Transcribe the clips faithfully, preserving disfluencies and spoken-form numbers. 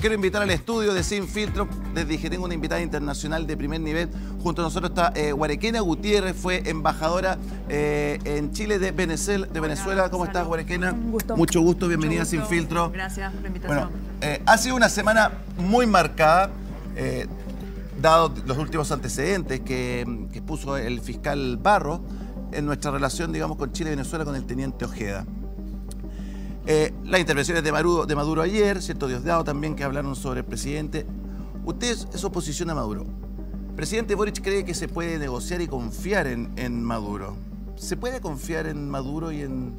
quiero invitar al estudio de Sin Filtro. Les dije, tengo una invitada internacional de primer nivel. Junto a nosotros está eh, Guarequena Gutiérrez, fue embajadora eh, en Chile de Venezuela. De Venezuela. ¿Cómo estás, Guarequena? Un gusto. Mucho gusto, bienvenida Mucho gusto. a Sin Filtro. Gracias por la invitación. Bueno, eh, ha sido una semana muy marcada, eh, dado los últimos antecedentes que, que puso el fiscal Barro en nuestra relación, digamos, con Chile y Venezuela con el teniente Ojeda. Eh, las intervenciones de Maduro, de Maduro ayer, ¿cierto? Diosdado también, que hablaron sobre el presidente. Usted es oposición a Maduro. El presidente Boric cree que se puede negociar y confiar en, en Maduro. ¿Se puede confiar en Maduro y en,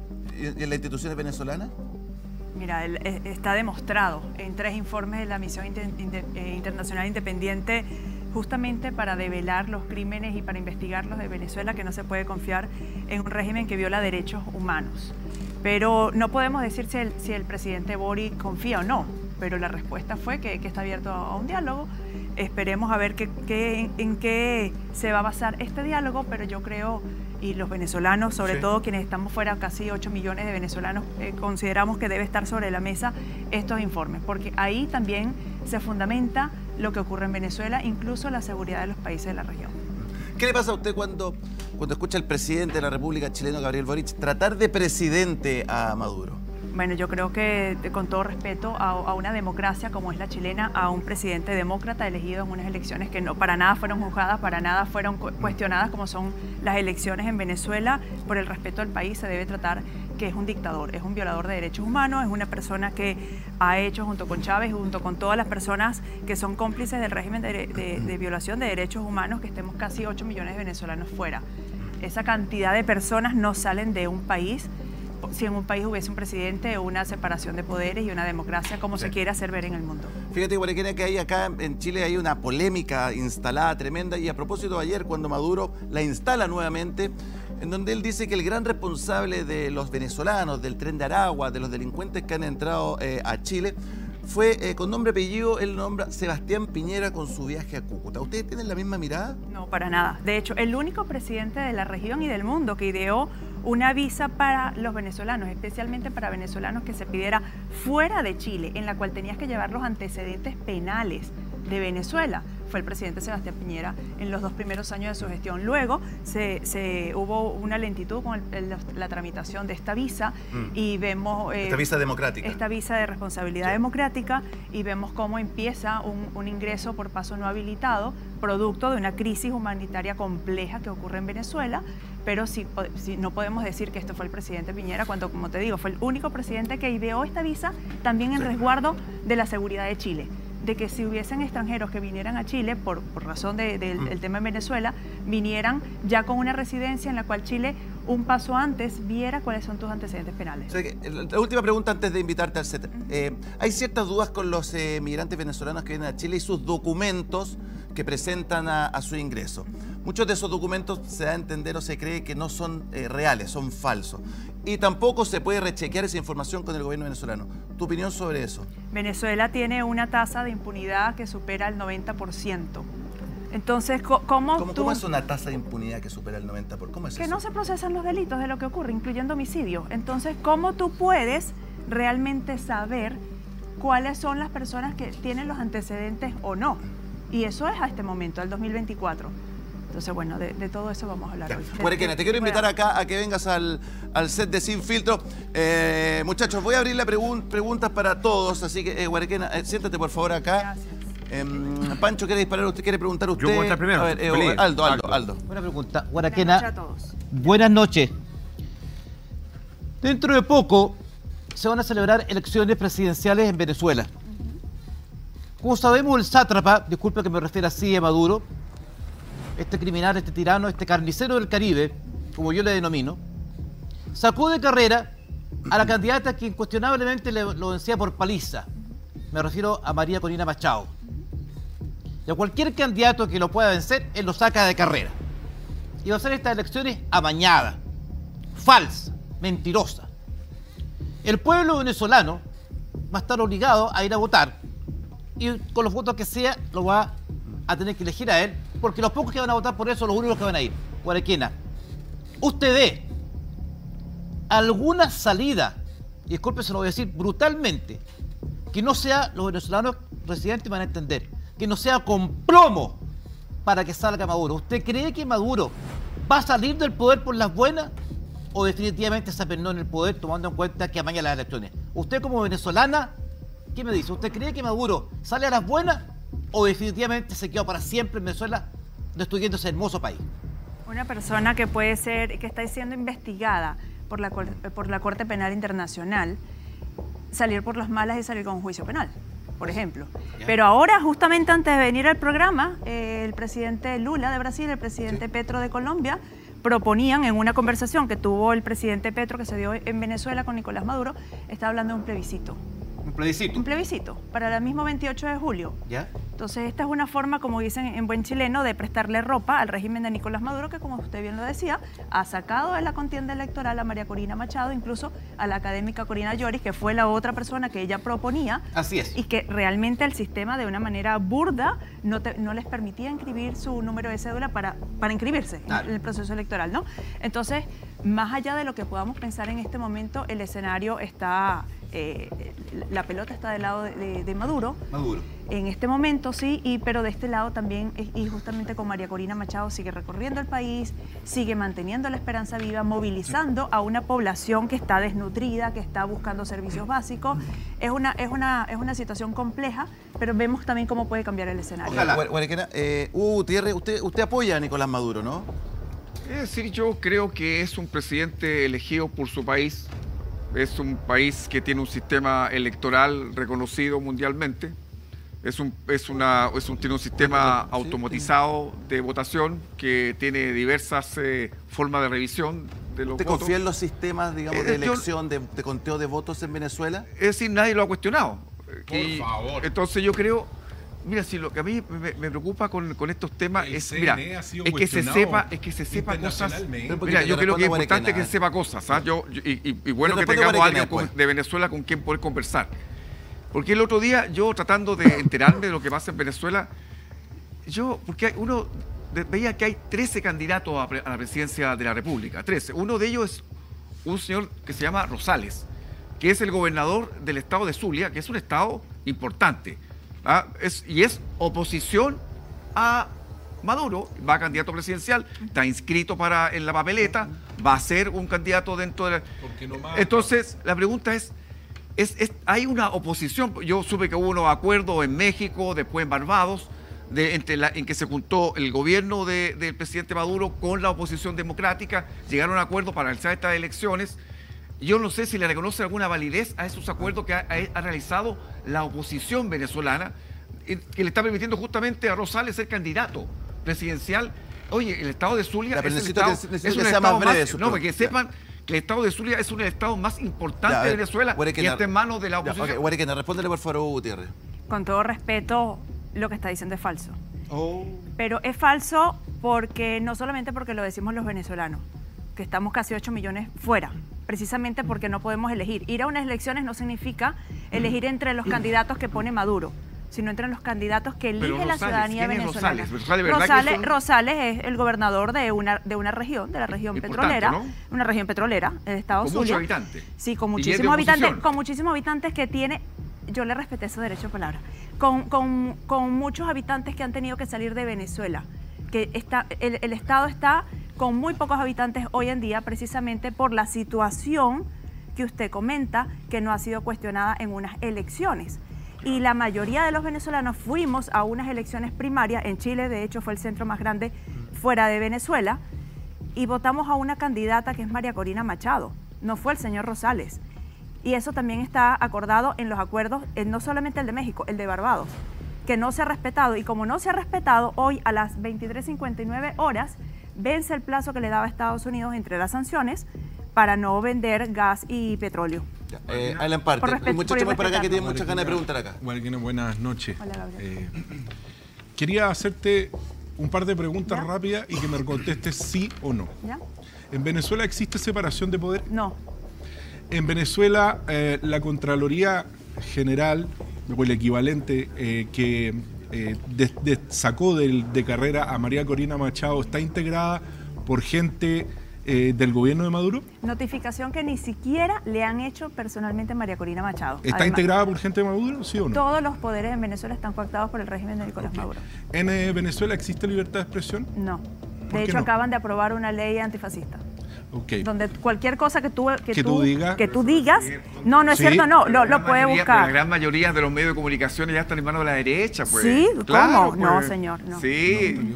y en las instituciones venezolanas? Mira, el, está demostrado en tres informes de la Misión Inter, Inter, eh, Internacional Independiente, justamente para develar los crímenes y para investigarlos de Venezuela, que no se puede confiar en un régimen que viola derechos humanos. Pero no podemos decir si el, si el presidente Boric confía o no, pero la respuesta fue que, que está abierto a un diálogo. Esperemos a ver qué, qué, en, en qué se va a basar este diálogo, pero yo creo, y los venezolanos, sobre sí. todo quienes estamos fuera, casi ocho millones de venezolanos, eh, consideramos que debe estar sobre la mesa estos informes, porque ahí también se fundamenta lo que ocurre en Venezuela, incluso la seguridad de los países de la región. ¿Qué le pasa a usted cuando, cuando escucha al presidente de la República chileno, Gabriel Boric, tratar de presidente a Maduro? Bueno, yo creo que, con todo respeto a, a una democracia como es la chilena, a un presidente demócrata elegido en unas elecciones que no para nada fueron juzgadas, para nada fueron cuestionadas como son las elecciones en Venezuela, por el respeto al país se debe tratar que es un dictador, es un violador de derechos humanos, es una persona que ha hecho junto con Chávez, junto con todas las personas que son cómplices del régimen de, de, de violación de derechos humanos, que estemos casi ocho millones de venezolanos fuera. Esa cantidad de personas no salen de un país. Si en un país hubiese un presidente, una separación de poderes y una democracia como sí. se quiere hacer ver en el mundo. Fíjate, Guarequena, que hay acá en Chile hay una polémica instalada tremenda, y a propósito de ayer, cuando Maduro la instala nuevamente, en donde él dice que el gran responsable de los venezolanos, del Tren de Aragua, de los delincuentes que han entrado eh, a Chile, fue, eh, con nombre y apellido, él nombra Sebastián Piñera con su viaje a Cúcuta. ¿Ustedes tienen la misma mirada? No, para nada. De hecho, el único presidente de la región y del mundo que ideó una visa para los venezolanos, especialmente para venezolanos, que se pidiera fuera de Chile, en la cual tenías que llevar los antecedentes penales de Venezuela, fue el presidente Sebastián Piñera en los dos primeros años de su gestión. Luego se, se hubo una lentitud con el, el, la tramitación de esta visa mm. y vemos... Eh, esta visa democrática. Esta visa de responsabilidad sí. democrática, y vemos cómo empieza un, un ingreso por paso no habilitado, producto de una crisis humanitaria compleja que ocurre en Venezuela, pero sí, sí, no podemos decir que esto fue el presidente Piñera, cuando, como te digo, fue el único presidente que ideó esta visa también en sí. resguardo de la seguridad de Chile, de que si hubiesen extranjeros que vinieran a Chile, por, por razón del de, de, mm. tema en Venezuela, vinieran ya con una residencia en la cual Chile, un paso antes, viera cuáles son tus antecedentes penales. O sea que, la última pregunta antes de invitarte al set. Uh-huh. eh, ¿Hay ciertas dudas con los eh, migrantes venezolanos que vienen a Chile y sus documentos que presentan a, a su ingreso? Muchos de esos documentos se da a entender o se cree que no son eh, reales, son falsos. Y tampoco se puede rechequear esa información con el gobierno venezolano. ¿Tu opinión sobre eso? Venezuela tiene una tasa de impunidad que supera el noventa por ciento. Entonces, ¿cómo, ¿Cómo, tú, ¿Cómo es una tasa de impunidad que supera el noventa por ciento? ¿Cómo es que eso? no se procesan los delitos de lo que ocurre, incluyendo homicidios. Entonces, ¿cómo tú puedes realmente saber cuáles son las personas que tienen los antecedentes o no? Y eso es a este momento, al dos mil veinticuatro. Entonces, bueno, de, de todo eso vamos a hablar hoy. Guarequena, te quiero invitar acá a que vengas al, al set de Sin Filtro. Eh, muchachos, voy a abrir la pregun preguntas para todos, así que, eh, Guarequena, eh, siéntate por favor acá. Gracias. Eh, Pancho, ¿quiere disparar usted? ¿Quiere preguntar usted? Yo voy a estar primero. A ver, eh, Aldo, Aldo, Aldo. Buena pregunta. Guarequena, buenas noches a todos. Buenas noches. Dentro de poco se van a celebrar elecciones presidenciales en Venezuela. Uh-huh. Como sabemos, el sátrapa, disculpe que me refiera así a Maduro, este criminal, este tirano, este carnicero del Caribe, como yo le denomino, sacó de carrera a la candidata que incuestionablemente le, lo vencía por paliza. Me refiero a María Corina Machado. Y a cualquier candidato que lo pueda vencer, él lo saca de carrera. Y va a hacer estas elecciones amañadas, falsas, mentirosas. El pueblo venezolano va a estar obligado a ir a votar, y con los votos que sea lo va a tener que elegir a él, porque los pocos que van a votar por eso son los únicos que van a ir. Guarequena, ¿usted ve alguna salida, y disculpe, se lo voy a decir brutalmente, que no sea, los venezolanos residentes van a entender, que no sea con plomo para que salga Maduro. ¿Usted cree que Maduro va a salir del poder por las buenas o definitivamente se apernó en el poder tomando en cuenta que amaña las elecciones? Usted como venezolana, ¿qué me dice? ¿Usted cree que Maduro sale a las buenas o definitivamente se quedó para siempre en Venezuela destruyendo ese hermoso país? Una persona que puede ser, que está siendo investigada por la, por la Corte Penal Internacional, salir por las malas y salir con un juicio penal, por ejemplo. Yeah. Pero ahora, justamente antes de venir al programa, eh, el presidente Lula de Brasil y el presidente sí. Petro de Colombia proponían en una conversación que tuvo el presidente Petro, que se dio en Venezuela con Nicolás Maduro, está hablando de un plebiscito. ¿Un plebiscito? Un plebiscito, para el mismo veintiocho de julio. ¿Ya? Entonces, esta es una forma, como dicen en buen chileno, de prestarle ropa al régimen de Nicolás Maduro, que, como usted bien lo decía, ha sacado de la contienda electoral a María Corina Machado, incluso a la académica Corina Lloris, que fue la otra persona que ella proponía. Así es. Y que realmente el sistema, de una manera burda, no, te, no les permitía inscribir su número de cédula para, para inscribirse claro. en el proceso electoral, ¿no? Entonces, más allá de lo que podamos pensar en este momento, el escenario está... Eh, la pelota está del lado de, de, de Maduro. Maduro. En este momento sí, y, pero de este lado también, y justamente con María Corina Machado, sigue recorriendo el país, sigue manteniendo la esperanza viva, movilizando a una población que está desnutrida, que está buscando servicios básicos. Es una, es una, es una situación compleja, pero vemos también cómo puede cambiar el escenario. Ojalá. Eh, Hugo Gutiérrez, usted, usted apoya a Nicolás Maduro, ¿no? Es decir, yo creo que es un presidente elegido por su país. Es un país que tiene un sistema electoral reconocido mundialmente. Es un, es una, es un, tiene un sistema automatizado de votación que tiene diversas eh, formas de revisión de los ¿Usted votos. confía en los sistemas, digamos, Eh, de yo- elección, de, de conteo de votos en Venezuela? Es decir, nadie lo ha cuestionado. Por favor. Entonces yo creo, mira, si lo que a mí me, me preocupa con, con estos temas El es, C mira, N E ha sido es que se cuestionado sepa, es que se sepa cosas. internacionalmente. Pero Mira, que yo te creo que es responda importante Guarequena, que se sepa cosas, ¿ah? Yo, yo- y, y- y bueno Te que responde tengamos a alguien Guarequena, con- pues. de Venezuela con quien poder conversar. Porque el otro día, yo tratando de enterarme de lo que pasa en Venezuela, yo, porque hay- uno de- veía que hay trece candidatos a, pre- a la presidencia de la República, trece. Uno de ellos es un señor que se llama Rosales, que es el gobernador del estado de Zulia, que es un estado importante, ¿ah? Es- y es oposición a Maduro, va a candidato presidencial, está inscrito para, en la papeleta, va a ser un candidato dentro de la... Porque no mata. Entonces, la pregunta es, es, es- hay una oposición, yo supe que hubo unos acuerdos en México, después en Barbados, de, entre la- en que se juntó el gobierno de- del presidente Maduro con la oposición democrática, llegaron a un acuerdo para realizar estas elecciones. Yo no sé si le reconoce alguna validez a esos acuerdos que ha, ha- ha realizado la oposición venezolana, eh, que le está permitiendo justamente a Rosales ser candidato presidencial. Oye, el estado de Zulia Ya, pero es el necesito que- estado, necesito es que un sea estado más breve más- su no, pregunta. que sepan que el estado de Zulia es uno de los estados más importantes Ya, a de ver, Venezuela y Guarequena- está en manos de la Ya, oposición. ok, Guarequena, respóndele por favor a Hugo Gutiérrez. Con todo respeto, lo que está diciendo es falso. Oh. Pero es falso porque no solamente porque lo decimos los venezolanos, que estamos casi ocho millones fuera, precisamente porque no podemos elegir. Ir a unas elecciones no significa elegir entre los candidatos que pone Maduro, sino entre los candidatos que elige la Rosales, ciudadanía ¿quién es venezolana. Rosales? Rosales, ¿verdad que Rosales, son- Rosales es el gobernador de una, de una región, de la región Importante, petrolera, ¿no? una región petrolera, el estado Con Zulia. muchos habitantes. Sí, con Y es de muchísimos habitantes, oposición. con muchísimos habitantes que tiene, yo le respeté su derecho de palabra, con, con, con muchos habitantes que han tenido que salir de Venezuela, que está, el, el Estado está con muy pocos habitantes hoy en día precisamente por la situación que usted comenta que no ha sido cuestionada en unas elecciones. Y la mayoría de los venezolanos fuimos a unas elecciones primarias, en Chile de hecho fue el centro más grande fuera de Venezuela, y votamos a una candidata que es María Corina Machado, no fue el señor Rosales. Y eso también está acordado en los acuerdos, eh, no solamente el de México, el de Barbados, que no se ha respetado. Y como no se ha respetado, hoy a las veintitrés cincuenta y nueve horas vence el plazo que le daba a Estados Unidos entre las sanciones para no vender gas y petróleo. Ya, eh, Alan Parte, Por respeto- el muchacho por muy para acá que respetarlo. tiene muchas ganas de preguntar acá. Guarequena, buenas noches. Hola, Gabriel. Eh, quería hacerte un par de preguntas ¿Ya? rápidas y que me contestes sí o no. ¿Ya? ¿En Venezuela existe separación de poder? No. En Venezuela, eh, la Contraloría General, o el equivalente eh, que eh, de- de- sacó del- de carrera a María Corina Machado, está integrada por gente eh, del gobierno de Maduro? Notificación que ni siquiera le han hecho personalmente a María Corina Machado. ¿Está Además, integrada por gente de Maduro, sí o no? todos los poderes en Venezuela están coactados por el régimen de Nicolás Okay. Maduro. ¿En eh, Venezuela existe libertad de expresión? No. ¿Por De qué hecho, no? acaban de aprobar una ley antifascista. Okay. Donde cualquier cosa que tú, que Que tú, tú digas. que tú digas, no, no es Sí. cierto, no, lo, La lo gran puede mayoría- buscar. La gran mayoría de los medios de comunicación ya están en manos de la derecha, pues. ¿Sí? Claro, ¿Cómo? No, pues. señor, no. Sí.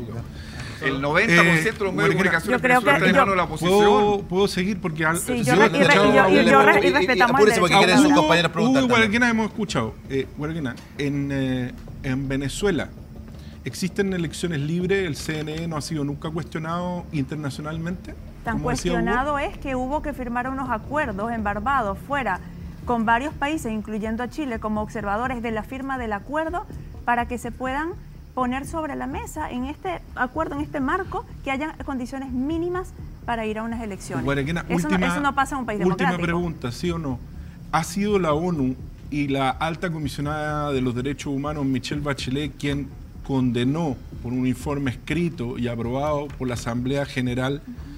El noventa por ciento de los medios de Guarequena, comunicación yo creo en Venezuela que están en yo- manos de la ¿Puedo, oposición. puedo seguir? Porque al, Sí, yo yo he re- y re- escuchado y yo- y yo a- re- y respetamos el apúrese porque derecho. quieren sus Hugo, compañeros preguntar Hugo y también. Guarequena hemos escuchado. Eh, Guarequena, en, eh, en Venezuela existen elecciones libres, el C N E no ha sido nunca cuestionado internacionalmente. Tan como decía Hugo. cuestionado es que hubo que firmar unos acuerdos en Barbados fuera con varios países, incluyendo a Chile, como observadores de la firma del acuerdo para que se puedan poner sobre la mesa en este acuerdo, en este marco, que haya condiciones mínimas para ir a unas elecciones. Guarequena, eso, última, no, eso no pasa en un país última democrático. pregunta, ¿sí o no? ¿Ha sido la ONU y la alta comisionada de los derechos humanos, Michelle Bachelet, quien condenó por un informe escrito y aprobado por la Asamblea General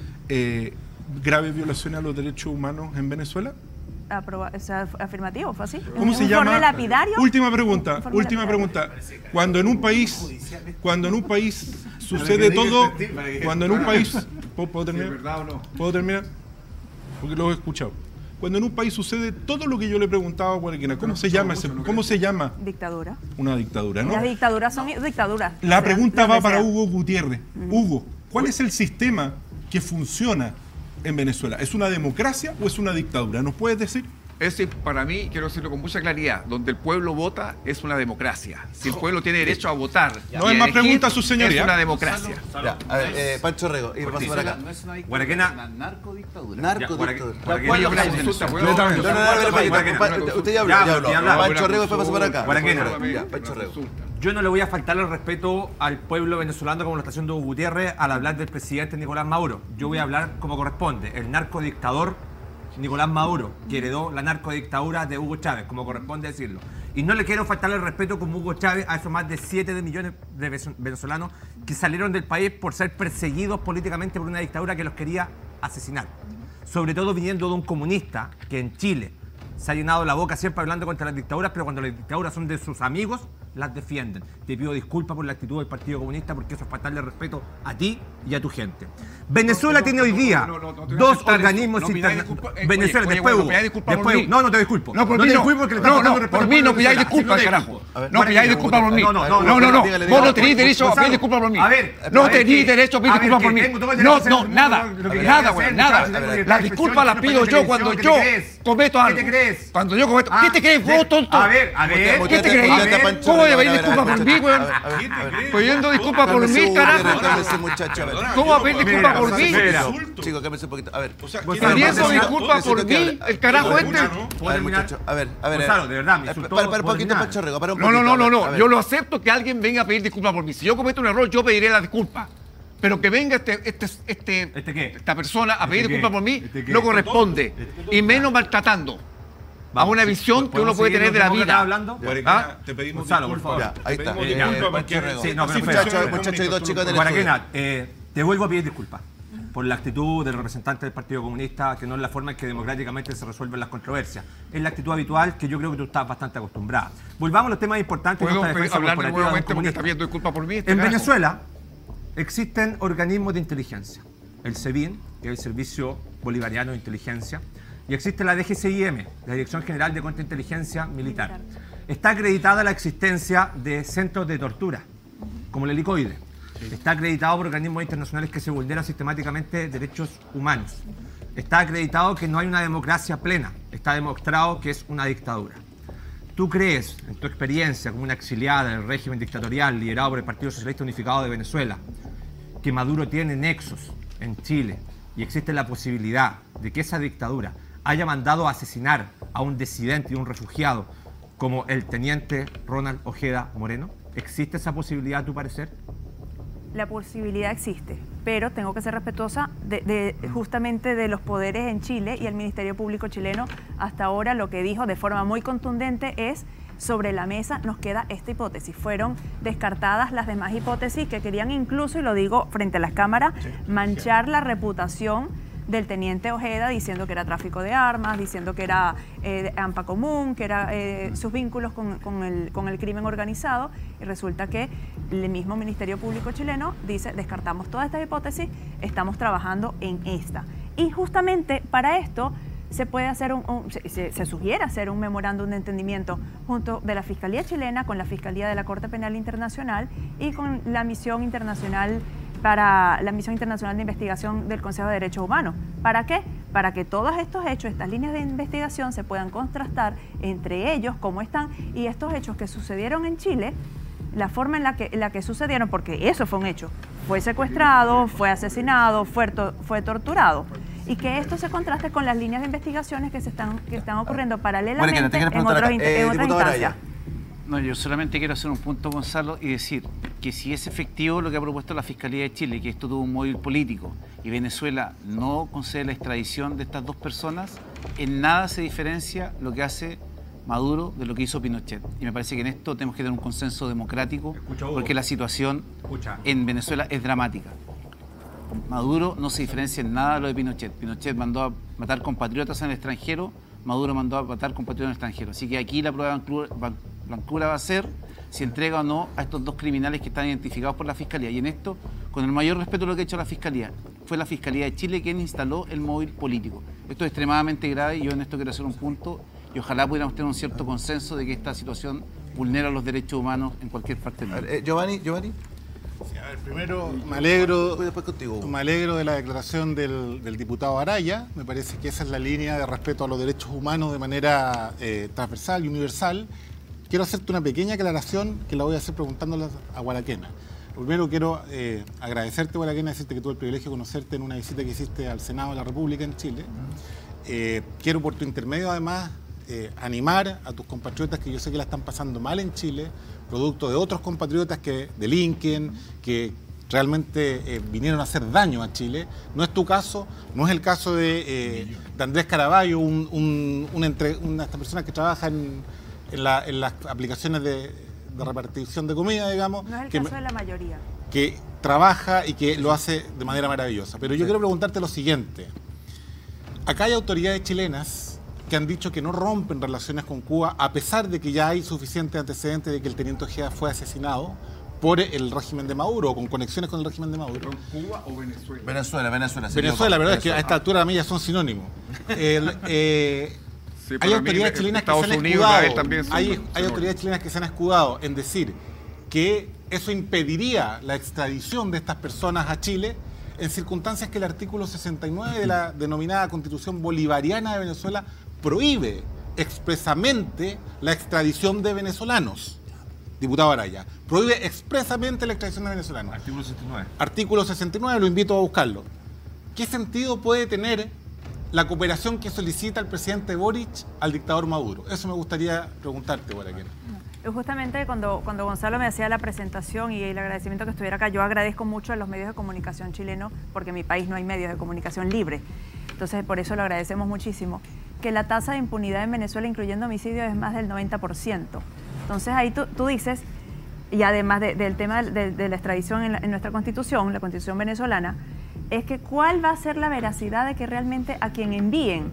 eh, graves violaciones a los derechos humanos en Venezuela? Aproba- o sea, afirmativo, fue así. ¿Cómo ¿Un se informe llama? lapidario? Última pregunta, Informe última lapidario. pregunta. Cuando en un país, cuando en un país sucede todo, cuando en un país, ¿puedo, puedo terminar? ¿Verdad o no? ¿Puedo terminar? Porque lo he escuchado. Cuando en un país sucede todo lo que yo le preguntaba a Guarequena, ¿cómo se llama ese, cómo se llama Dictadura. una dictadura, no? Las dictaduras son dictaduras. La O sea, pregunta lo va que para sea. Hugo Gutiérrez. Hugo, ¿cuál es el sistema que funciona en Venezuela? ¿Es una democracia o es una dictadura? ¿Nos puedes decir? Ese, para mí, quiero decirlo con mucha claridad, donde el pueblo vota es una democracia. Si el pueblo tiene derecho a votar, No y hay más elegir, preguntas, su señoría. Es una democracia. Ya, a ver, eh, Pancho Rego, y paso para acá. No es una dictadura, Guarequena. es una narcodictadura. Narcodictadura. Guarequena. Oye, una consulta, ¿puedo? Completamente. No, no, no, no, no, Guarequena, no, Guarequena. usted ya habló, Ya, ya habló. ya hablaba. Pancho Rego, después paso para acá. Guarequena. Ya, Pancho Rego. Yo no le voy a faltar el respeto al pueblo venezolano como lo está haciendo Hugo Gutiérrez al hablar del presidente Nicolás Maduro. Yo voy a hablar como corresponde. El narcodictador Nicolás Maduro, que heredó la narcodictadura de Hugo Chávez, como corresponde decirlo. Y no le quiero faltar el respeto como Hugo Chávez a esos más de siete millones de venezolanos que salieron del país por ser perseguidos políticamente por una dictadura que los quería asesinar. Sobre todo viniendo de un comunista que en Chile se ha llenado la boca siempre hablando contra las dictaduras, pero cuando las dictaduras son de sus amigos, las defienden. Te pido disculpas por la actitud del Partido Comunista porque eso es faltarle respeto a ti y a tu gente. Venezuela tiene hoy día no, no, no te voy a dos aceptar organismos eso. No pidáis internacionales. disculpa- eh, Venezuela, oye, después oye, Hugo. bueno, pidáis disculpas por Después mí. Hugo. No, no te disculpo. No, por no mí te no. disculpo porque le No, estás no, faltando respeto por al mí no pueblo pidáis venezolano. disculpas, Sí, no te carajo. disculpo. A ver, No pidáis disculpas por mí. No, no, no, no, no, no. dígale, Vos dígale. no tenéis derecho a Gonzalo, pedir disculpas por mí. a ver, No a ver, tenéis que- derecho a pedir a ver, disculpas que por mí. tengo todo el No, derecho a no, hacer nada. lo que Nada, quieras güey, hacer, nada. muchachos, tengo Las libertad de disculpas las expresión, pido no yo tengo cuando televisión, yo ¿qué te crees? cometo ¿Qué algo. te crees? Cuando yo cometo. Ah, ¿Qué te crees de- vos, tonto? A ver, a ver. ¿Qué te crees? A ver, ¿Cómo voy a pedir ver, disculpas por muchacho, mí, güey? a ver, a ver, a ver. Pidiendo disculpas por Cálmese, mí, Hugo, carajo. cálmese, muchacho, a ver. ¿Cómo va a pedir disculpas Mira, por mí? mira. Chicos, cálmese un poquito. A ver. O sea, Gonzalo, ¿quién- Pidiendo Gonzalo, disculpas por necesito que mí, hable. el carajo ¿Puedo este. terminar, no? A ver, terminar? muchacho, a ver, a ver. Gonzalo, de verdad, me Eh, insultó, Para, para un ¿puedo poquito, terminar? Pancho Rego, para un No, poquito. no, no, a no, ver, a no. ver. Yo lo acepto que alguien venga a pedir disculpas por mí. Si yo cometo un error, yo pediré la disculpa. Pero que venga este, este, este, ¿Este qué? esta persona a pedir ¿Este disculpas qué? por mí ¿Este qué? no corresponde. Y menos maltratando a una sí, visión que uno ¿podemos puede seguir tener de la los demócratas vida. hablando? Guarequena, ¿Ah? te pedimos Gonzalo, por disculpas. favor. Ya, ahí Te está. pedimos Eh, disculpas eh, porque Pancho Rego. Sí, no, así pero funciona muchacho, el muchacho, hay dos comunismo. chicos en el Guarequena, eh, te vuelvo a pedir disculpas por la actitud del representante del Partido Comunista, que no es la forma en que democráticamente se resuelven las controversias. Es la actitud habitual que yo creo que tú estás bastante acostumbrada. Volvamos a los temas importantes. Puedo de esta pedir- defensa hablar corporativa de un nuevamente porque está comunista. pidiendo disculpas por mí. este En carajo. Venezuela existen organismos de inteligencia. El SEBIN, que es el Servicio Bolivariano de Inteligencia, y existe la D G C I M, la Dirección General de Contrainteligencia Militar. Está acreditada la existencia de centros de tortura, como el helicoide. Está acreditado por organismos internacionales que se vulneran sistemáticamente derechos humanos. Está acreditado que no hay una democracia plena. Está demostrado que es una dictadura. ¿Tú crees, en tu experiencia como una exiliada del régimen dictatorial liderado por el Partido Socialista Unificado de Venezuela, que Maduro tiene nexos en Chile y existe la posibilidad de que esa dictadura haya mandado a asesinar a un disidente y un refugiado como el teniente Ronald Ojeda Moreno? ¿Existe esa posibilidad a tu parecer? La posibilidad existe, pero tengo que ser respetuosa de, de justamente de los poderes en Chile, y el Ministerio Público chileno hasta ahora lo que dijo de forma muy contundente es: sobre la mesa nos queda esta hipótesis. Fueron descartadas las demás hipótesis que querían incluso, y lo digo frente a las cámaras, manchar la reputación del teniente Ojeda diciendo que era tráfico de armas, diciendo que era eh, AMPA común, que era eh, sus vínculos con, con, el, con el crimen organizado, y resulta que el mismo Ministerio Público chileno dice, descartamos toda esta hipótesis, estamos trabajando en esta. Y justamente para esto se puede hacer un, un se, se sugiere hacer un memorándum de entendimiento junto de la Fiscalía chilena con la Fiscalía de la Corte Penal Internacional y con la misión internacional para la Misión Internacional de Investigación del Consejo de Derechos Humanos. ¿Para qué? Para que todos estos hechos, estas líneas de investigación se puedan contrastar entre ellos, cómo están, y estos hechos que sucedieron en Chile, la forma en la que, en la que sucedieron, porque eso fue un hecho, fue secuestrado, fue asesinado, fue, to, fue torturado, y que esto se contraste con las líneas de investigaciones que se están, que están ocurriendo paralelamente bueno, en, otros, eh, en otras instancias. No, yo solamente quiero hacer un punto, Gonzalo, y decir que si es efectivo lo que ha propuesto la Fiscalía de Chile, que esto tuvo un móvil político, y Venezuela no concede la extradición de estas dos personas, en nada se diferencia lo que hace Maduro de lo que hizo Pinochet. Y me parece que en esto tenemos que tener un consenso democrático, Escucha, Hugo. porque la situación Escucha. en Venezuela es dramática. Maduro no se diferencia en nada de lo de Pinochet. Pinochet mandó a matar compatriotas en el extranjero, Maduro mandó a matar compatriotas en el extranjero. Así que aquí la prueba blancura va a ser si entrega o no a estos dos criminales que están identificados por la Fiscalía. Y en esto, con el mayor respeto a lo que ha hecho la Fiscalía, fue la Fiscalía de Chile quien instaló el móvil político. Esto es extremadamente grave y yo en esto quiero hacer un punto y ojalá pudiéramos tener un cierto consenso de que esta situación vulnera los derechos humanos en cualquier parte del mundo. Eh, Giovanni, Giovanni. Sí, a ver, primero me alegro, Después contigo. me alegro de la declaración del, del diputado Araya. Me parece que esa es la línea de respeto a los derechos humanos de manera eh, transversal y universal. Quiero hacerte una pequeña aclaración que la voy a hacer preguntándola a Guaraquena. Primero quiero eh, agradecerte, Guaraquena, decirte que tuve el privilegio de conocerte en una visita que hiciste al Senado de la República en Chile. Eh, quiero por tu intermedio además eh, animar a tus compatriotas que yo sé que la están pasando mal en Chile, producto de otros compatriotas que delinquen, que realmente eh, vinieron a hacer daño a Chile. No es tu caso, no es el caso de, eh, de Andrés Caraballo, un, un, un entre, una de estas personas que trabaja en, en, la, en las aplicaciones de, de repartición de comida, digamos. No es el que caso me, de la mayoría. que trabaja y que lo hace de manera maravillosa. Pero yo quiero preguntarte lo siguiente. Acá hay autoridades chilenas que han dicho que no rompen relaciones con Cuba, a pesar de que ya hay suficientes antecedentes de que el teniente Ojeda fue asesinado por el régimen de Maduro, o con conexiones con el régimen de Maduro. ¿Cuba o Venezuela? Venezuela, Venezuela. sí, Venezuela, la no, verdad es que a Venezuela. esta altura a mí ya son sinónimos. El, eh, Sí, hay para mí, autoridades eh, chilenas que Estados se han Unidos, Israel escudado, también son hay, hay sinónimos. autoridades chilenas que se han escudado en decir que eso impediría la extradición de estas personas a Chile en circunstancias que el artículo sesenta y nueve de la denominada Constitución Bolivariana de Venezuela prohíbe expresamente la extradición de venezolanos. Diputado Araya, prohíbe expresamente la extradición de venezolanos. Artículo sesenta y nueve. Artículo sesenta y nueve, lo invito a buscarlo. ¿Qué sentido puede tener la cooperación que solicita el presidente Boric al dictador Maduro? Eso me gustaría preguntarte, Guaraquena. Justamente cuando, cuando Gonzalo me hacía la presentación y el agradecimiento que estuviera acá, yo agradezco mucho a los medios de comunicación chilenos, porque en mi país no hay medios de comunicación libre. Entonces, por eso lo agradecemos muchísimo. Que la tasa de impunidad en Venezuela, incluyendo homicidios, es más del noventa por ciento. Entonces, ahí tú, tú dices, y además de, del tema de, de la extradición en, la, en nuestra Constitución, la Constitución venezolana, es que cuál va a ser la veracidad de que realmente a quien envíen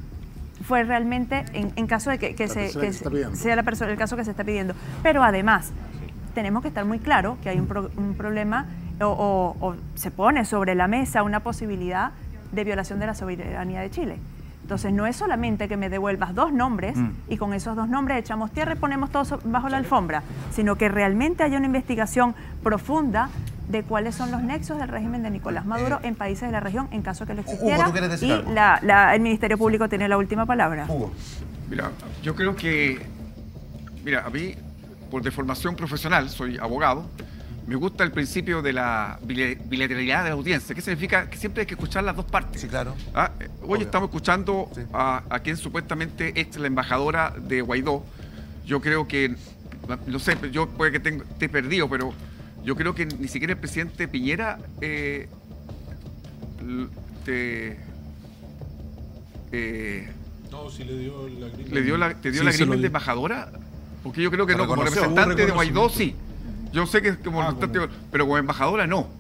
fue realmente, en, en caso de que, que, se, que, que sea la persona, el caso que se está pidiendo. Pero además, tenemos que estar muy claro que hay un, pro, un problema o, o, o se pone sobre la mesa una posibilidad de violación de la soberanía de Chile. Entonces, no es solamente que me devuelvas dos nombres mm. y con esos dos nombres echamos tierra y ponemos todo bajo la alfombra, sino que realmente haya una investigación profunda de cuáles son los nexos del régimen de Nicolás Maduro eh, en países de la región, en caso que lo existiera. Hugo, ¿tú quieres decir y algo? la, la, el Ministerio Público tiene la última palabra. Hugo. Mira, yo creo que, mira, a mí, por deformación profesional, soy abogado, me gusta el principio de la bilateralidad de la audiencia. ¿Qué significa? Que siempre hay que escuchar las dos partes. Sí, claro. Ah, hoy Obvio. estamos escuchando Sí. a, a quien supuestamente es la embajadora de Guaidó. Yo creo que, no sé, yo puede que tengo, esté perdido, pero yo creo que ni siquiera el presidente Piñera eh, te, eh, No, sí le dio la grima. le dio la, te dio Sí, la se grima lo de dio. embajadora, porque yo creo que Te no, como reconoció, representante hubo de Guaidó reconocimiento. sí. Yo sé que como Ah, representante, como- pero como embajadora no.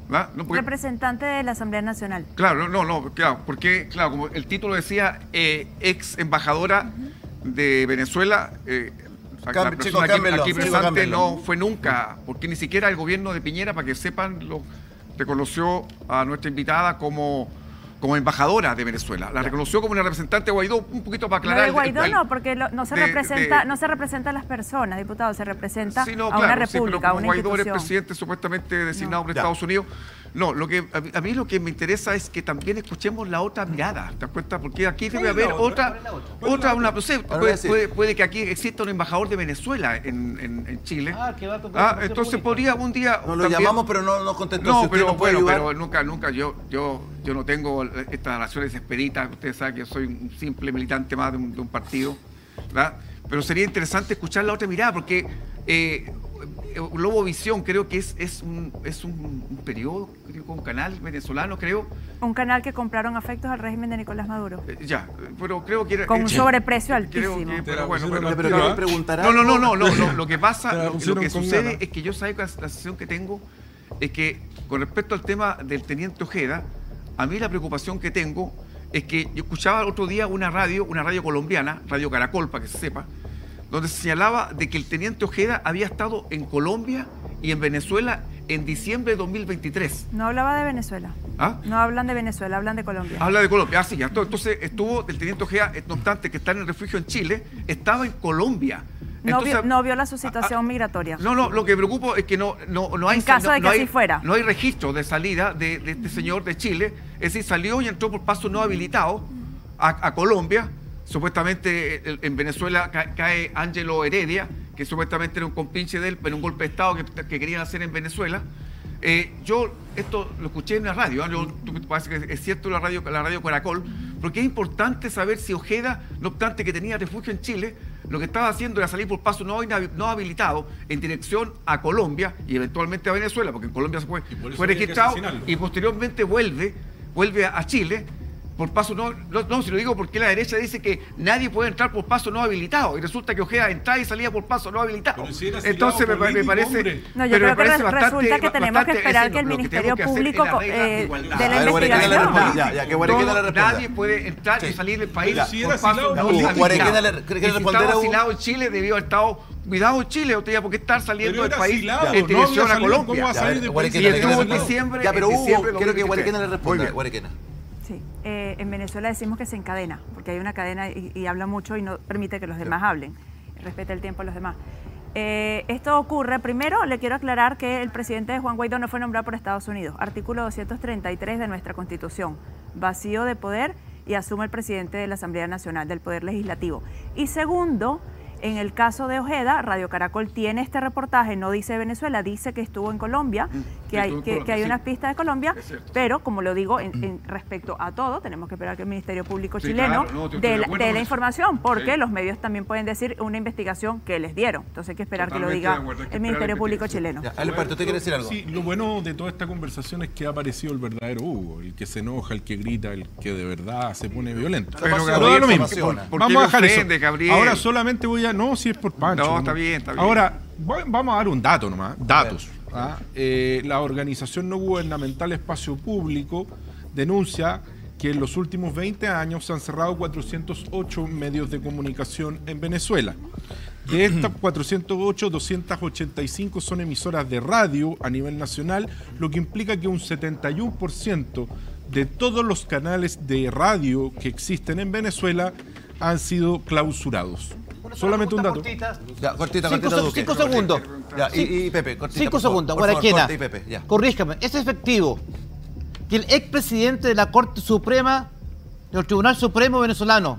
¿verdad? No, porque, Representante de la Asamblea Nacional. claro, no, no, claro, porque, claro, como el título decía, eh, ex embajadora uh-huh. de Venezuela, eh, la Cam- chico, persona aquí, cámbienlo, aquí chico, presente cámbienlo. no fue nunca, porque ni siquiera el gobierno de Piñera, para que sepan, lo reconoció a nuestra invitada como, como embajadora de Venezuela. La reconoció como una representante de Guaidó, un poquito para No, aclarar. de Guaidó el- el- no, porque lo- no se de- representa, de- no se representa a las personas, diputado, se representa Sí, no, a claro, una sí, pero república, a como una Guaidó es institución. presidente supuestamente designado No. por Ya. Estados Unidos. No, lo que a mí, a mí lo que me interesa es que también escuchemos la otra mirada, ¿te das cuenta? Porque aquí debe haber otra, otra, una, no sé, Ahora puede, sí. puede- puede que aquí exista un embajador de Venezuela en, en- en Chile. Ah, que va con Ah, información entonces pública. podría un día. Nos lo también- llamamos, pero no nos contestó. No, Si usted pero nos puede bueno, ayudar. pero nunca, nunca, yo, yo, yo no tengo estas relaciones expeditas, ustedes saben que yo soy un simple militante más de un, de un partido, ¿verdad? Pero sería interesante escuchar la otra mirada, porque eh, Lobo Visión creo que es, es un, es un, un periodo, creo que un canal venezolano, creo. Un canal que compraron afectos al régimen de Nicolás Maduro. Eh, ya, pero creo que era... Con eh, un sobreprecio creo altísimo. que- Te la pero bueno, pusieron pero- a Pero prueba. ¿quiere preguntar no, no, algo? no, no, lo, lo- lo que pasa, Te la lo, lo pusieron que con sucede ganas. es que yo sabes la sensación que tengo es que con respecto al tema del teniente Ojeda, a mí la preocupación que tengo es que yo escuchaba el otro día una radio, una radio colombiana, Radio Caracol, para que se sepa, donde se señalaba de que el teniente Ojeda había estado en Colombia y en Venezuela en diciembre de dos mil veintitrés. No hablaba de Venezuela. ¿Ah? No hablan de Venezuela, hablan de Colombia. Habla de Colombia, ah, sí, ya. Entonces estuvo el teniente Ojeda, no obstante que está en el refugio en Chile, estaba en Colombia. No, Entonces, vio, no viola su situación ah, migratoria. No, no, lo que me preocupa es que no, no, no hay... En caso no, de que no hay, así fuera. No hay registro de salida de, de este señor de Chile. Es decir, salió y entró por paso no habilitado a, a Colombia. Supuestamente en, en Venezuela ca- cae Ángelo Heredia, que supuestamente era un compinche de él, pero un golpe de Estado que, que querían hacer en Venezuela. Eh, yo esto lo escuché en la radio, ¿eh? Yo, tú- parece que es cierto la radio, la radio Caracol, porque es importante saber si Ojeda, no obstante que tenía refugio en Chile, lo que estaba haciendo era salir por paso no, inhabi- no habilitado en dirección a Colombia y eventualmente a Venezuela, porque en Colombia se fue, Y por eso fue había que registrado asesinarlo. y posteriormente vuelve, vuelve a, a Chile. Por paso no, no, no, si lo digo porque la derecha dice que nadie puede entrar por paso no habilitado y resulta que Ojeda entraba y salía por paso no habilitado. Pero si era Entonces me, asilado me político, parece, hombre. No, yo pero creo me que parece re- bastante, resulta que tenemos que bastante esperar ese, que el lo que Ministerio tenemos que hacer Público es la regla eh, igualdad. de la A ver, Guarequena le investigación. responde. Ya, ya, que Guarequena Todo- le responda. nadie puede entrar y Sí. salir del país Ya. Si por era paso asilado, no Guarequena habilitado. le- ¿quiere Y si responder estaba a Hugo? asilado en Chile, debió haber estado cuidado en Chile, no tenía por qué estar saliendo Pero del era país asilado, en no dirección había a salido, Colombia. ¿cómo va a Ya, salir a ver, del Guarequena, Y le estuvo queda- en diciembre, Ya, pero en Hugo, diciembre de quiero que dos mil Guarequena le veintitrés. responda. Muy bien. Guarequena. Sí, eh, en Venezuela decimos que se encadena, porque hay una cadena y, y habla mucho y no permite que los demás hablen, respeta el tiempo de los demás. Eh, esto ocurre, primero le quiero aclarar que el presidente Juan Guaidó no fue nombrado por Estados Unidos, artículo doscientos treinta y tres de nuestra Constitución, vacío de poder y asume el presidente de la Asamblea Nacional, del Poder Legislativo. Y segundo, en el caso de Ojeda, Radio Caracol tiene este reportaje, no dice Venezuela, dice que estuvo en Colombia, que hay, estuvo en que, Colombia, que hay sí. unas pistas de Colombia, Es cierto. pero como lo digo, en, en respecto a todo, tenemos que esperar que el Ministerio Público Sí, chileno claro, no, estoy dé de la- acuerdo dé con la eso. información, porque Sí. los medios también pueden decir una investigación que les dieron. Entonces hay que esperar que lo Totalmente diga de acuerdo, hay que el esperar Ministerio la Público investigación. chileno. Ya, Alberto, ¿usted quiere decir algo? Sí, lo bueno de toda esta conversación es que ha aparecido el verdadero Hugo, el que se enoja, el que grita, el que de verdad se pone violento. Pero, Pero Gabriel, da lo se mismo. apasiona. ¿Por qué Vamos me a dejar ofende, eso. Gabriel? Ahora solamente voy a... No, si es por Pancho. No, está bien, está bien. Ahora, voy- vamos a dar un dato nomás. Datos. ¿ah? Eh, la organización no gubernamental Espacio Público denuncia que en los últimos veinte años se han cerrado cuatrocientos ocho medios de comunicación en Venezuela. De estas cuatrocientos ocho, doscientas ochenta y cinco son emisoras de radio a nivel nacional, lo que implica que un setenta y uno por ciento de todos los canales de radio que existen en Venezuela han sido clausurados. Una sola Solamente un dato. pregunta cortita. Ya, cortita, Cinco, cortita, se- Duque. cinco segundos. Ya, y, y Pepe, cortita. Cinco por favor. segundos, Por favor, Guarequena. corta y Pepe, ya. Corríjame, ¿es efectivo que el expresidente de la Corte Suprema, del Tribunal Supremo venezolano,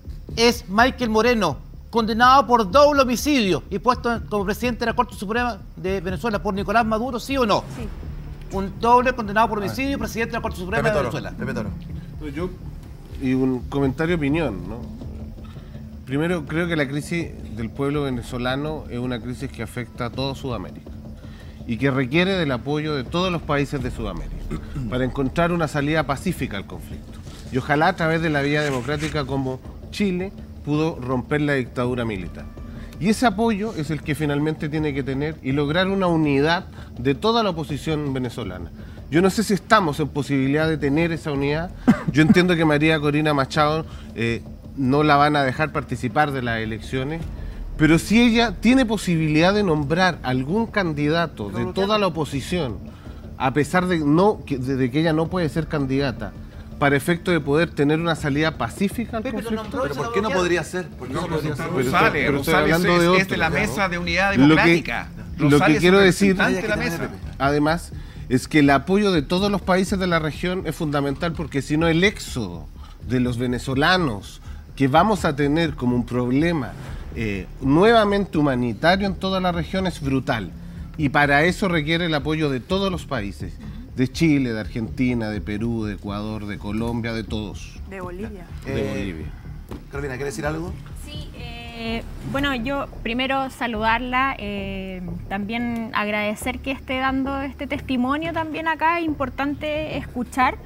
es Michael Moreno, condenado por doble homicidio y puesto como presidente de la Corte Suprema de Venezuela por Nicolás Maduro, sí o no? Sí. Un doble condenado por homicidio, presidente de la Corte Suprema Pepe de Toro, Venezuela. Pepe Toro. Pues yo, y un comentario opinión, ¿no? Primero, creo que la crisis del pueblo venezolano es una crisis que afecta a toda Sudamérica y que requiere del apoyo de todos los países de Sudamérica para encontrar una salida pacífica al conflicto. Y ojalá a través de la vía democrática como Chile pudo romper la dictadura militar. Y ese apoyo es el que finalmente tiene que tener y lograr una unidad de toda la oposición venezolana. Yo no sé si estamos en posibilidad de tener esa unidad. Yo entiendo que María Corina Machado eh, no la van a dejar participar de las elecciones, pero si ella tiene posibilidad de nombrar algún candidato de toda la oposición, a pesar de, no, de, de que ella no puede ser candidata, para efecto de poder tener una salida pacífica al Pepe, lo conflicto. nombró, ¿Pero por qué no podría ser? ¿Por qué no, No, podría ser? pero Pero Rosales, estoy- pero estoy Rosales hablando es, de es de la otro, mesa ¿no? de unidad Lo que- democrática. lo que Rosales es quiero el decir- representante de la Hay que mesa. tener- Además, es que el apoyo de todos los países de la región es fundamental, porque si no el éxodo de los venezolanos que vamos a tener como un problema eh, nuevamente humanitario en toda la región es brutal. Y para eso requiere el apoyo de todos los países, de Chile, de Argentina, de Perú, de Ecuador, de Colombia, de todos, De Bolivia. de Eh, Bolivia. Carolina, ¿quieres decir algo? Sí, eh, bueno, yo primero saludarla, eh, también agradecer que esté dando este testimonio también acá, es importante escuchar.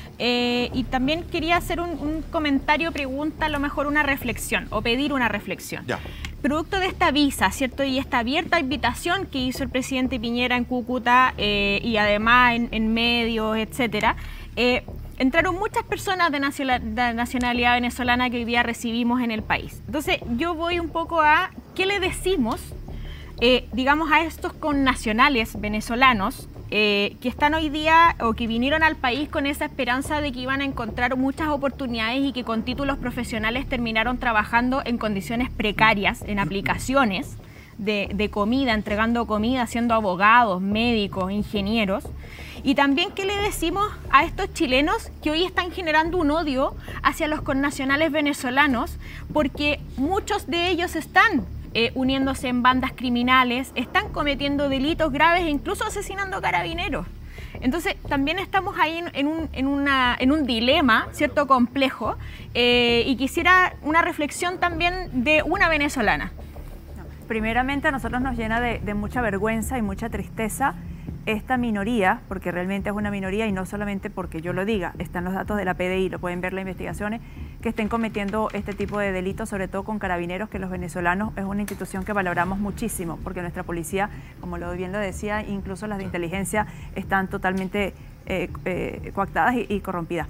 Eh, y también quería hacer un, un comentario, pregunta, a lo mejor una reflexión o pedir una reflexión. Ya. Producto de esta visa, ¿cierto? Y esta abierta invitación que hizo el presidente Piñera en Cúcuta eh, y además en, en medios, etcétera, eh, entraron muchas personas de, nacional, de nacionalidad venezolana que hoy día recibimos en el país. Entonces, yo voy un poco a qué le decimos, eh, digamos, a estos connacionales venezolanos eh, que están hoy día o que vinieron al país con esa esperanza de que iban a encontrar muchas oportunidades y que con títulos profesionales terminaron trabajando en condiciones precarias, en aplicaciones de, de comida, entregando comida, siendo abogados, médicos, ingenieros. Y también, ¿qué le decimos a estos chilenos que hoy están generando un odio hacia los connacionales venezolanos? Porque muchos de ellos están eh, uniéndose en bandas criminales, están cometiendo delitos graves e incluso asesinando carabineros. Entonces, también estamos ahí en, en, un, en, una, en un dilema, ¿cierto?, complejo, eh, y quisiera una reflexión también de una venezolana. Primeramente, a nosotros nos llena de, de mucha vergüenza y mucha tristeza esta minoría, porque realmente es una minoría y no solamente porque yo lo diga, están los datos de la P D I, lo pueden ver las investigaciones, que estén cometiendo este tipo de delitos, sobre todo con carabineros, que los venezolanos es una institución que valoramos muchísimo, porque nuestra policía, como lo bien lo decía, incluso las de inteligencia, están totalmente eh, eh, coactadas y, y corrompidas.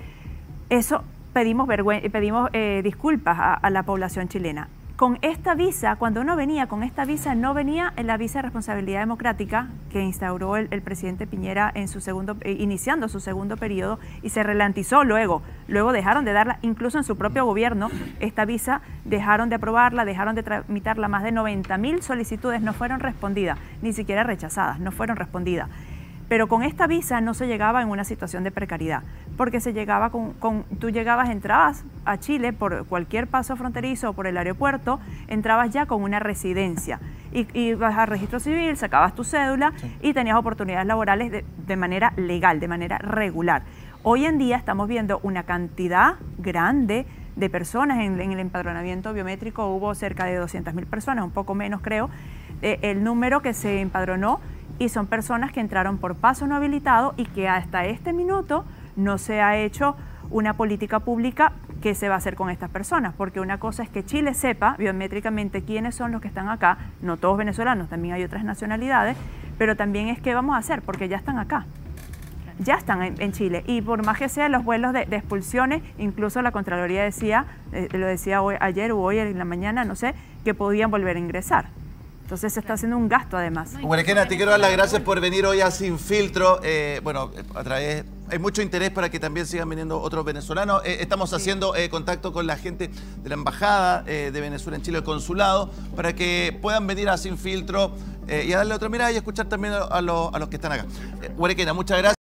Eso pedimos, vergüenza, pedimos eh, disculpas a, a la población chilena. Con esta visa, cuando uno venía con esta visa, no venía en la visa de responsabilidad democrática que instauró el, el presidente Piñera en su segundo, eh, iniciando su segundo periodo, y se relantizó luego. Luego dejaron de darla, incluso en su propio gobierno, esta visa dejaron de aprobarla, dejaron de tramitarla. Más de noventa mil solicitudes no fueron respondidas, ni siquiera rechazadas, no fueron respondidas. Pero con esta visa no se llegaba en una situación de precariedad, porque se llegaba con, con, tú llegabas, entrabas a Chile por cualquier paso fronterizo o por el aeropuerto, entrabas ya con una residencia, y ibas al registro civil, sacabas tu cédula, sí, y tenías oportunidades laborales de, de manera legal, de manera regular. Hoy en día estamos viendo una cantidad grande de personas en, en el empadronamiento biométrico. Hubo cerca de doscientas mil personas, un poco menos creo, eh, el número que se empadronó, y son personas que entraron por paso no habilitado y que hasta este minuto no se ha hecho una política pública que se va a hacer con estas personas, porque una cosa es que Chile sepa biométricamente quiénes son los que están acá, no todos venezolanos, también hay otras nacionalidades, pero también es qué vamos a hacer, porque ya están acá, ya están en, en Chile, y por más que sean los vuelos de, de expulsiones, incluso la Contraloría decía, eh, lo decía hoy, ayer o hoy en la mañana, no sé, que podían volver a ingresar. Entonces se está haciendo un gasto además. Huerequena, te quiero dar las gracias por venir hoy a Sin Filtro. Eh, bueno, a través, hay mucho interés para que también sigan viniendo otros venezolanos. Eh, estamos sí. haciendo eh, contacto con la gente de la Embajada eh, de Venezuela en Chile, el Consulado, para que puedan venir a Sin Filtro eh, y a darle otra mirada y escuchar también a, a, los, a los que están acá. Eh, Huerequena, muchas gracias.